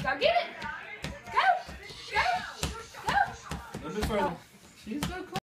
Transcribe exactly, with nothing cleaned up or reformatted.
Go get it. Go. Go. Go. A little bit further. She's so close.